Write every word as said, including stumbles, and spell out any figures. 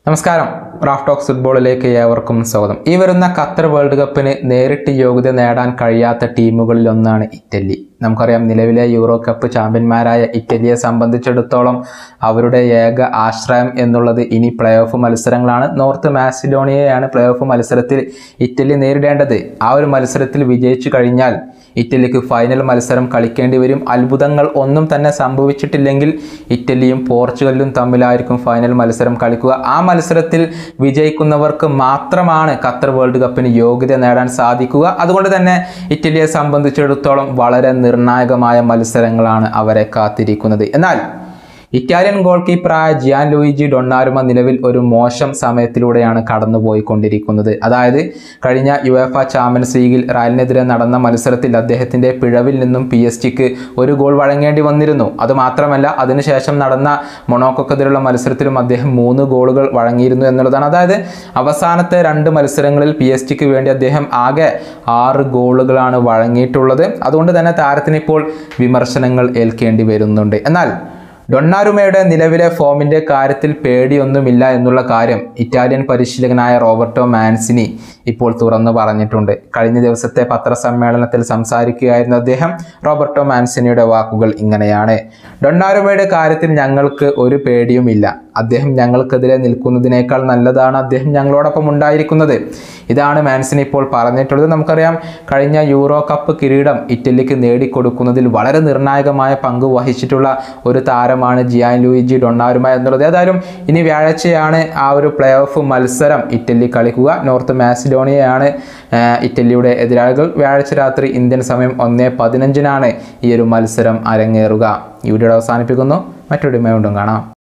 നമസ്കാരം, Raf talks ഫുട്ബോളിലേക്ക് ഏവർക്കും സ്വാഗതം. ഈ വരുന്ന ഖത്തർ വേൾഡ് കപ്പിന് നേരിട്ട് യോഗ്യത നേടാൻ കഴിയാത്ത ടീമുകളിൽ ഒന്നാണ് ഇറ്റലി. നമുക്കറിയാം, നിലവിലെ യൂറോ കപ്പ് ചാമ്പ്യന്മാരായ ഇറ്റലിയെ സംബന്ധിച്ചിടത്തോളം അവരുടെ ഏക ആശ്രയം എന്നുള്ളത് ഇനി പ്ലേ ഓഫ് മത്സരങ്ങളാണ്. നോർത്ത് മാസിഡോണിയയാണ് പ്ലേ ഓഫ് മത്സരത്തിൽ ഇറ്റലി നേരിടേണ്ടത്. ആ ഒരു മത്സരത്തിൽ വിജയിച്ചു കഴിഞ്ഞാൽ ഇറ്റലിക്ക് ഫൈനൽ മത്സരം കളിക്കേണ്ടി വരും. അത്ഭുതങ്ങൾ ഒന്നും തന്നെ സംഭവിച്ചിട്ടില്ലെങ്കിൽ ഇറ്റലിയും പോർച്ചുഗലും തമ്മിലായിരിക്കും ഫൈനൽ മത്സരം കളിക്കുക. ആ മത്സരത്തിൽ വിജയിക്കുന്നവർക്ക് മാത്രമാണ് ഖത്തർ വേൾഡ് കപ്പിന് യോഗ്യത നേടാൻ സാധിക്കുക. അതുകൊണ്ട് തന്നെ ഇറ്റലിയെ സംബന്ധിച്ചിടത്തോളം വളരെ നിർണായകമായ മത്സരങ്ങളാണ് അവരെ കാത്തിരിക്കുന്നത്. എന്നാൽ ഇറ്റാലിയൻ ഗോൾ കീപ്പറായ ജിയാൻ ലൂയിജി ഡൊണ്ണാരുമ നിലവിൽ ഒരു മോശം സമയത്തിലൂടെയാണ് കടന്നുപോയിക്കൊണ്ടിരിക്കുന്നത്. അതായത് കഴിഞ്ഞ യുവേഫ ചാമ്പ്യൻസ് ലീഗിൽ റയലിനെതിരെ നടന്ന മത്സരത്തിൽ അദ്ദേഹത്തിൻ്റെ പിഴവിൽ നിന്നും പി എസ് ജിക്ക് ഒരു ഗോൾ വഴങ്ങേണ്ടി വന്നിരുന്നു. അതുമാത്രമല്ല, അതിനുശേഷം നടന്ന മൊണോക്കോക്കെതിരെയുള്ള മത്സരത്തിലും അദ്ദേഹം മൂന്ന് ഗോളുകൾ വഴങ്ങിയിരുന്നു എന്നുള്ളതാണ്. അതായത് അവസാനത്തെ രണ്ട് മത്സരങ്ങളിൽ പി എസ് ജിക്ക് വേണ്ടി അദ്ദേഹം ആകെ ആറ് ഗോളുകളാണ് വഴങ്ങിയിട്ടുള്ളത്. അതുകൊണ്ട് തന്നെ താരത്തിന് ഇപ്പോൾ വിമർശനങ്ങൾ ഏൽക്കേണ്ടി വരുന്നുണ്ട്. എന്നാൽ ഡൊണ്ണാരുമയുടെ നിലവിലെ ഫോമിൻ്റെ കാര്യത്തിൽ പേടിയൊന്നുമില്ല എന്നുള്ള കാര്യം ഇറ്റാലിയൻ പരിശീലകനായ റോബർട്ടോ മാൻസിനി ഇപ്പോൾ തുറന്നു പറഞ്ഞിട്ടുണ്ട്. കഴിഞ്ഞ ദിവസത്തെ പത്രസമ്മേളനത്തിൽ സംസാരിക്കുകയായിരുന്ന അദ്ദേഹം റോബർട്ടോ മാൻസിനിയുടെ വാക്കുകൾ ഇങ്ങനെയാണ്: ഡൊണ്ണാരുമയുടെ കാര്യത്തിൽ ഞങ്ങൾക്ക് ഒരു പേടിയുമില്ല. അദ്ദേഹം ഞങ്ങൾക്കെതിരെ നിൽക്കുന്നതിനേക്കാൾ നല്ലതാണ് അദ്ദേഹം ഞങ്ങളോടൊപ്പം ഉണ്ടായിരിക്കുന്നത്. ഇതാണ് മാൻസിനി ഇപ്പോൾ പറഞ്ഞിട്ടുള്ളത്. നമുക്കറിയാം, കഴിഞ്ഞ യൂറോ കപ്പ് കിരീടം ഇറ്റലിക്ക് നേടിക്കൊടുക്കുന്നതിൽ വളരെ നിർണായകമായ പങ്ക് വഹിച്ചിട്ടുള്ള ഒരു താരമാണ് ജിയാൻ ലൂയിജി ഡൊണ്ണാരുമ എന്നുള്ളത്. ഏതായാലും ഇനി വ്യാഴാഴ്ചയാണ് ആ ഒരു പ്ലേ ഓഫ് മത്സരം ഇറ്റലി കളിക്കുക. നോർത്ത് മാസിഡോണിയയാണ് ഇറ്റലിയുടെ എതിരാളികൾ. വ്യാഴാഴ്ച രാത്രി ഇന്ത്യൻ സമയം ഒന്ന് പതിനഞ്ചിനാണ് ഈ ഒരു മത്സരം അരങ്ങേറുക. ഈ വീഡിയോ അവസാനിപ്പിക്കുന്നു. മറ്റൊരു വീണ്ടും കാണാം.